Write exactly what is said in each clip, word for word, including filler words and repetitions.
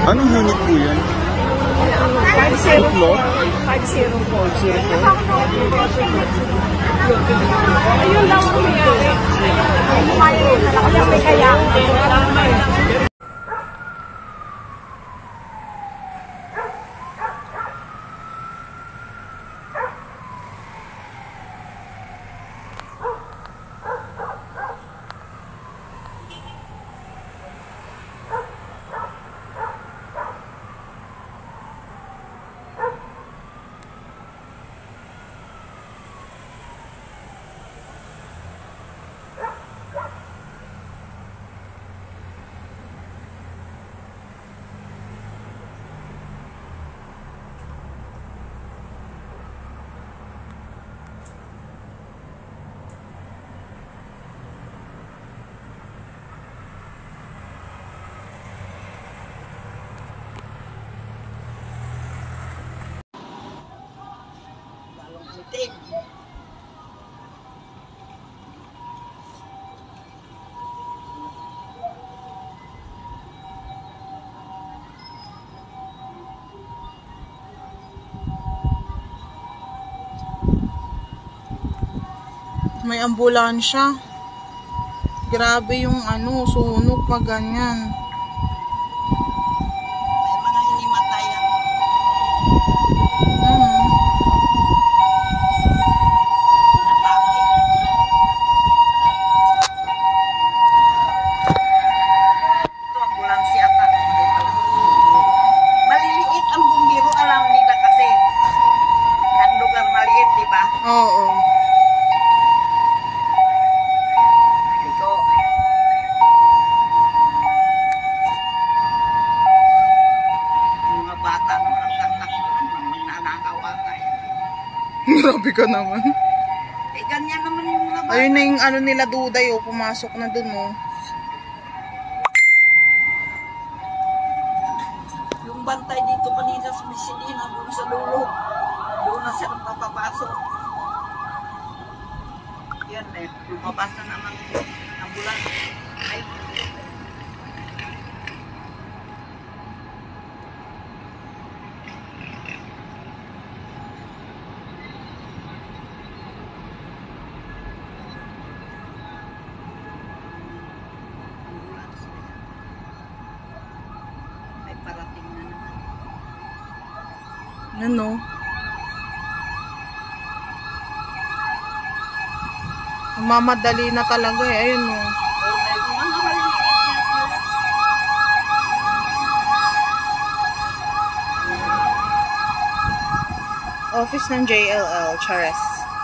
Anong unit po yan? five zero four. five zero four. Ayun lang ang nangyari. Kaya may kaya. May ambulansya. Grabe yung ano, sunog pa ganyan. May mga hinimatayan. Hmm. Ito, ambulansya ata. Maliliit ang bumbiro, alam nila kasi. Ang lugar maliit, di ba? Oo. Grabe ka naman. Eh, ganyan naman yung mga bata. Ayun na yung ano nila Duday, oh. Pumasok na dun, oh. Yung bantay dito kanina sa Misilina, doon sa lulo. Doon na siya papapasok. Yan eh, lumabas na naman ambulan. Ay, parating na naman. Ano? Mamadali na talaga eh. Ayun o. Oh. Office ng J L L, Chares.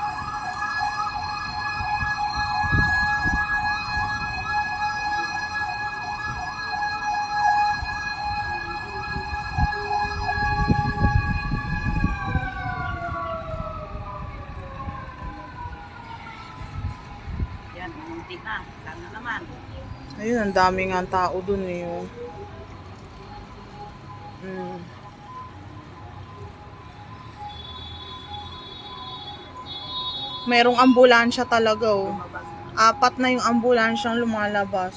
Na, sana naman. Ayun, ang dami nga tao dun eh. Oh. Mm. Merong ambulansya talaga oh. Apat na yung ambulansyang lumalabas.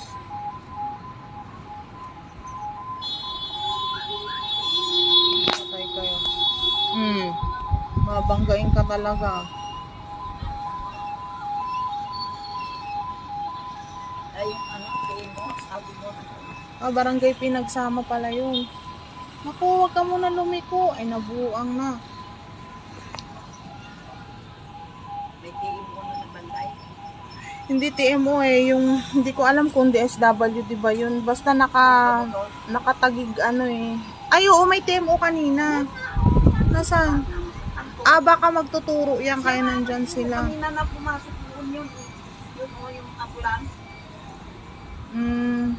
Patay kayo. Hmm. Mabanggain ka talaga. Ay, ano, kayo mo, sabi mo. Ah, barangay pinagsama pala yun. Naku, huwag ka muna lumiko. Ay, nabuang na. May T M O na nabantay. Hindi T M O eh. Yung, hindi ko alam kung D S W, di ba yun? Basta naka, nakatagig ano eh. Ay, oo, may T M O kanina. Nasaan? Ah, baka magtuturo yan, kaya nandyan sila. Kanina na pumasok doon yun. Yun o, yung ambulance. Hmm.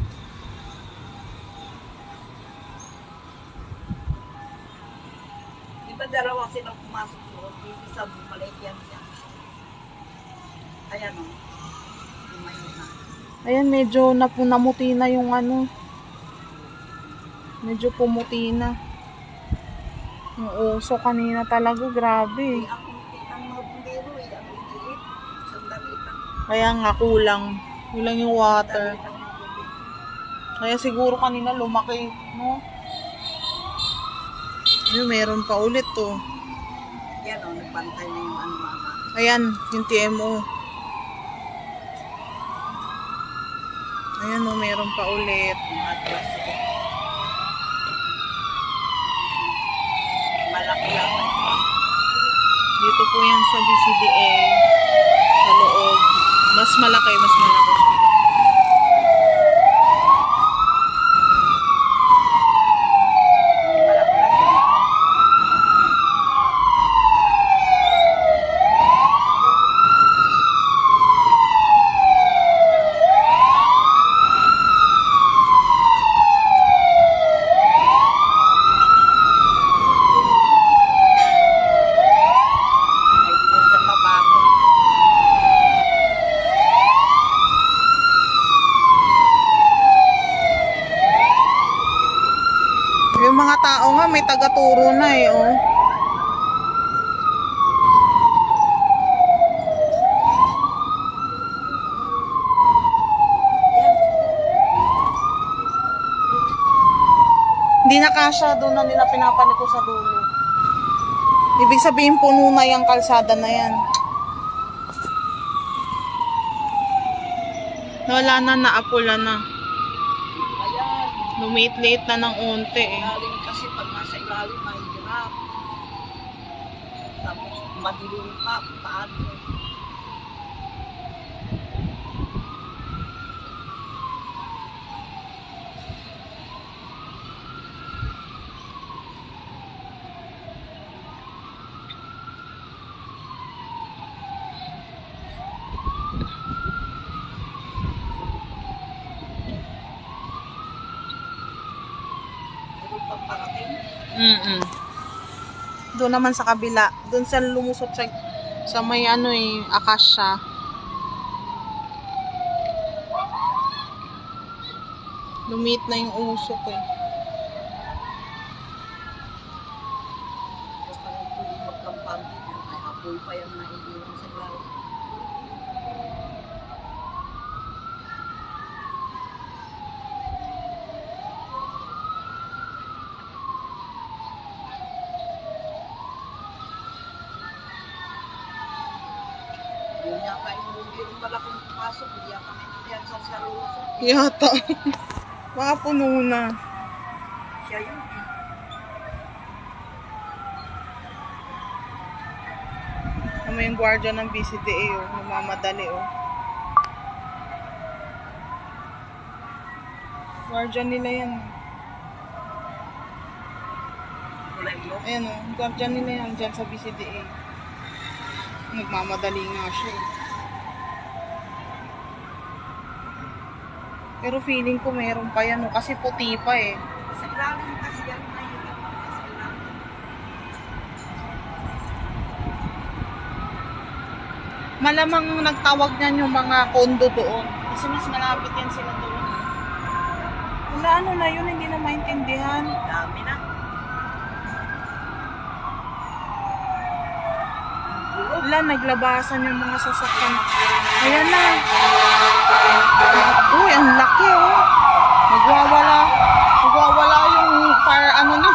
Di ba dalawa silang pumasok doon? Dito sa maliit yan siya. Ayan o. Lumayo na. Ayan, medyo napunamuti na yung ano. Medyo pumuti na. Yung uso kanina talaga, grabe. Ang ang mga bumbero eh, ang liit. Sandali lang. Kaya nga kulang. Kulang yung water. Kaya siguro kanina lumaki, no? Ayun, meron pa ulit to. Yan o, nagpantay na yung ano mga. Ayan, yung T M O. Ayan o, meron pa ulit. Yung address ko. Malaki lang. Dito po yan sa B C D A. Sa loob. Mas malaki, mas malaki siya. Malaki lang yun. Ay, dito sa papasok. Yung mga tao nga, may taga-turo na eh, oh. Hindi na kasya, doon na nila pinapanito sa dulo. Ibig sabihin, puno na yung kalsada na yan. Wala na, naapula na. Ayan. Lumiit-liit na ng unti eh. Ilalim kasi pag nasa ilalim may hirap. Tapos madilim pa, paano? Meron pang parating. Mm-mm. Doon naman sa kabila. Doon sa lumusot sa, sa may ano eh, akasya. Lumit na yung usok eh. Basta yung pwede magkampante niya, ay apoy pa yan na iiwan sa ilalim. Yun nga kayo, hindi rin pala kung pumasok, hindi ako maintindihan sa saluso. Yata. Baka puno na. Siya yun. Ano yung gwardiya ng B C D A oh. Namamadali oh. Gwardiya nila yan. Wala yun. Ayan oh. Gwardiya nila yan dyan sa B C D A. Nagmamadali nga siya eh. Pero feeling ko meron pa yan oh. Kasi puti pa eh. Sa ilalim kasi yan na yun. Sa ilalim. Malamang nagtawag niyan yung mga kondo doon. Kasi mas malapit yan sila doon. Wala ano na yun, hindi na maintindihan. Dami na. Wala, naglabasan yung mga sasakyan. Ayan na. Uy, ang laki oh. Nagwawala. Nagwawala yung fire ano na.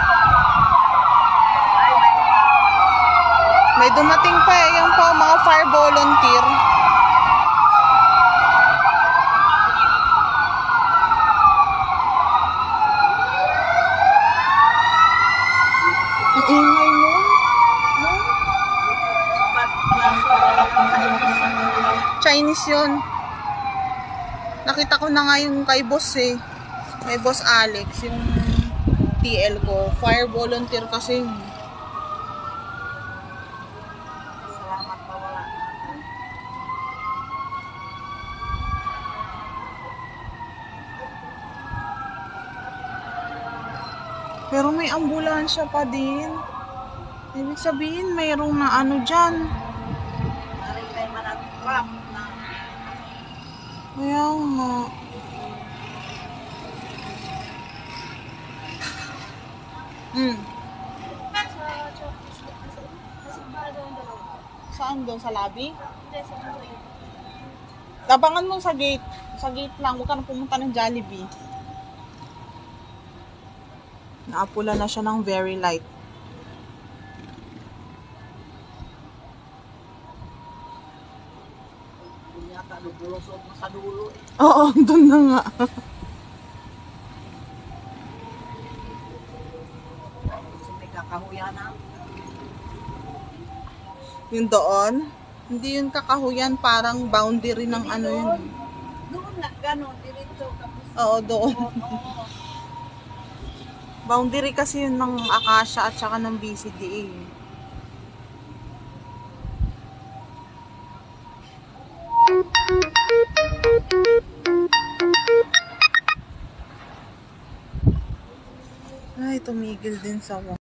Ay, may May dumating pa eh, yung pa mga fire volunteer. Ang ingay nun. No? Chinese yun. Nakita ko na nga yung kay boss eh. Kay boss Alex, yung T L ko. Fire volunteer kasi. Salamat pa wala. Pero may ambulansya pa din. Ibig sabihin, mayroong na ano dyan. Naring kayo manag-trap na Kaya nga. Hmm. Saan doon? Sa lobby? Tabangan mo sa gate. Sa gate lang. Huwag ka na pumunta ng Jollibee. Naapula na siya ng very light. Hindi yata lubulusot na sa dulo eh. Oo, dun na nga. Kasi may kakahuyan na. Yung doon, hindi yun kakahuyan, parang boundary ng ano yun. eh. Doon na, gano'n, diretso. Tapos, Oo, doon. oo, oo. Boundary kasi yun ng Acacia at saka ng B C D A. Ay, tumigil din sa